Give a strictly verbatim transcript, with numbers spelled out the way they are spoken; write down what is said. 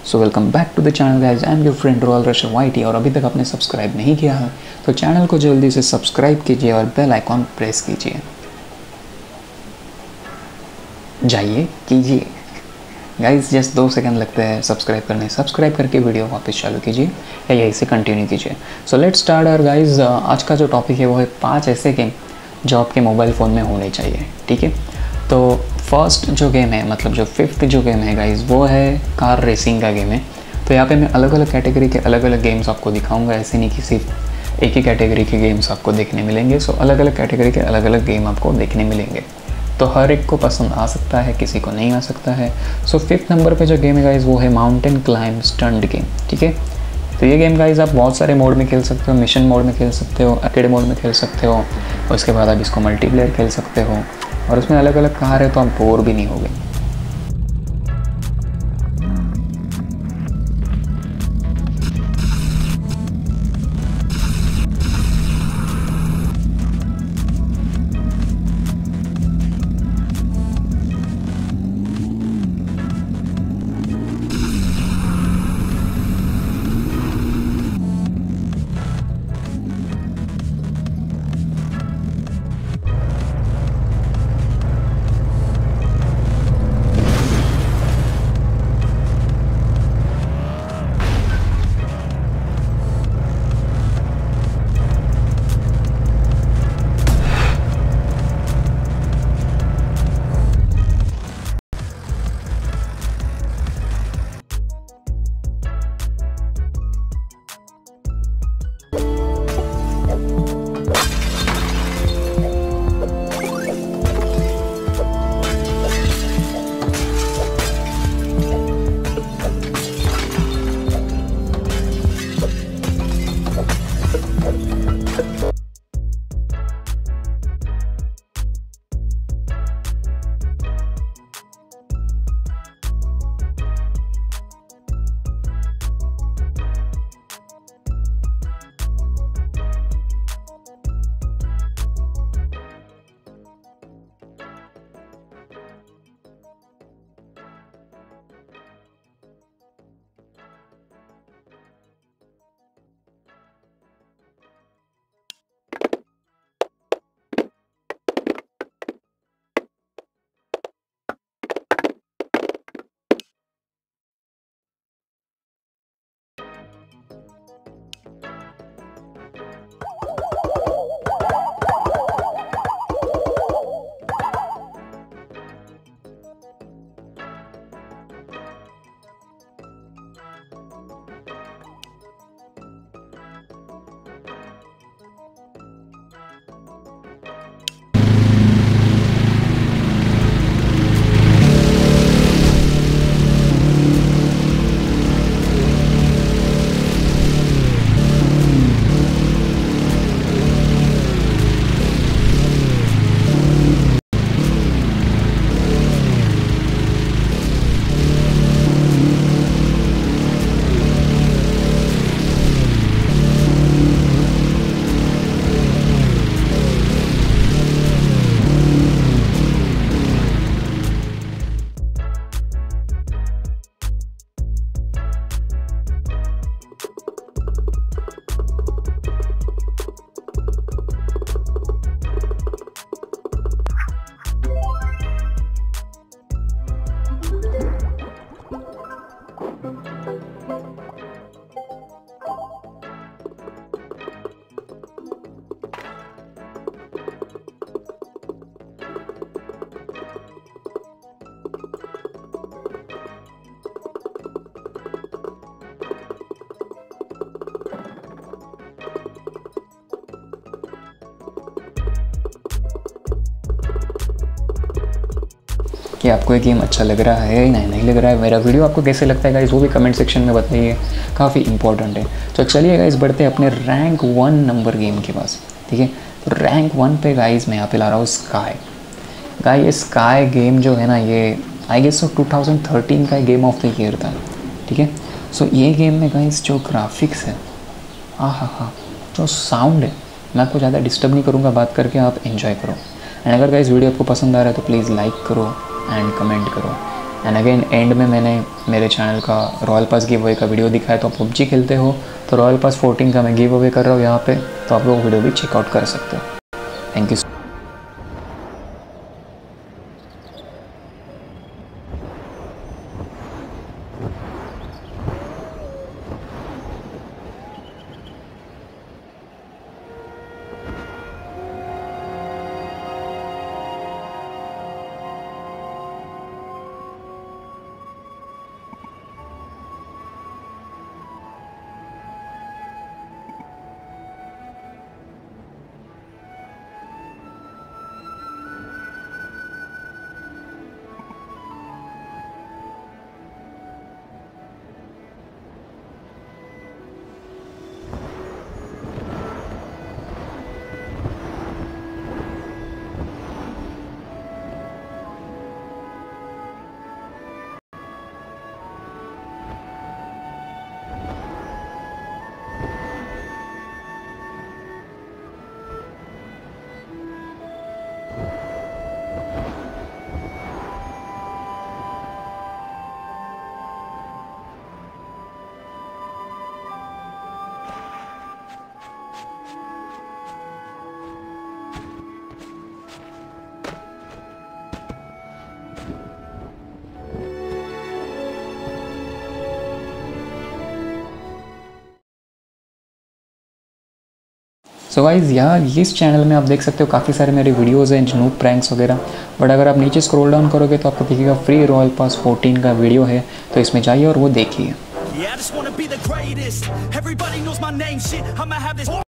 So welcome back to the channel guys, I am your friend Royal Rusher YT. और अभी तक आपने subscribe नहीं किया है तो चैनल को जल्दी से सब्सक्राइब कीजिए और बेल आइकॉन प्रेस कीजिए। जाइए कीजिए गाइज, जस्ट दो सेकंड लगते हैं सब्सक्राइब करने। सब्सक्राइब करके वीडियो वापस चालू कीजिए या यहीं से कंटिन्यू कीजिए। So let's start our guys. आज का जो टॉपिक है वो है पाँच ऐसे गेम जो आपके मोबाइल फ़ोन में होने चाहिए। ठीक है, तो फर्स्ट जो गेम है, मतलब जो फिफ्थ जो गेम है गाइज, वो है कार रेसिंग का गेम है। तो यहाँ पे मैं अलग अलग कैटेगरी के अलग अलग गेम्स आपको दिखाऊंगा। ऐसे नहीं कि सिर्फ एक ही कैटेगरी के गेम्स आपको देखने मिलेंगे। सो अलग अलग कैटेगरी के अलग अलग गेम आपको देखने मिलेंगे। तो हर एक को पसंद आ सकता है, किसी को नहीं आ सकता है। सो फिफ्थ नंबर पे जो गेम है गाइज वो है माउंटेन क्लाइंब स्टंट गेम। ठीक है, तो ये गेम गाइज आप बहुत सारे मोड में खेल सकते हो। मिशन मोड में खेल सकते हो, आर्केड मोड में खेल सकते हो, उसके बाद आप इसको मल्टीप्लेयर खेल सकते हो और उसमें अलग अलग कार है तो आप बोर भी नहीं होगे। कि आपको ये गेम अच्छा लग रहा है या नहीं लग रहा है। मेरा वीडियो आपको कैसे लगता है गाइस वो भी कमेंट सेक्शन में बताइए, काफ़ी इंपॉर्टेंट है। तो चलिए गाइस बढ़ते हैं अपने रैंक वन नंबर गेम के पास। ठीक है, तो रैंक वन पे गाइस मैं यहाँ पे ला रहा हूँ स्काई। गाइस ये स्काई गेम जो है ना, ये I guess so two thousand thirteen का गेम ऑफ द ईयर था। ठीक है, सो ये गेम में गाइस जो ग्राफिक्स है, हाँ हाँ हाँ जो साउंड है, मैं आपको ज़्यादा डिस्टर्ब नहीं करूँगा बात करके, आप एंजॉय करो। एंड अगर गाइस वीडियो आपको पसंद आ रहा है तो प्लीज़ लाइक करो एंड कमेंट करो। एंड अगेन एंड में मैंने मेरे चैनल का रॉयल पास गिव अवे का वीडियो दिखाया, तो आप पबजी खेलते हो तो रॉयल पास फोर्टीन का मैं गिव अवे कर रहा हूँ यहाँ पे, तो आप लोग वीडियो भी चेकआउट कर सकते हो। Thank you. सो गाइज़ यार इस चैनल में आप देख सकते हो काफ़ी सारे मेरे वीडियोज़ हैं, नूब प्रैंक्स वगैरह, बट अगर आप नीचे स्क्रॉल डाउन करोगे तो आपको दिखेगा फ्री रॉयल पास फोर्टीन का वीडियो है, तो इसमें जाइए और वो देखिए।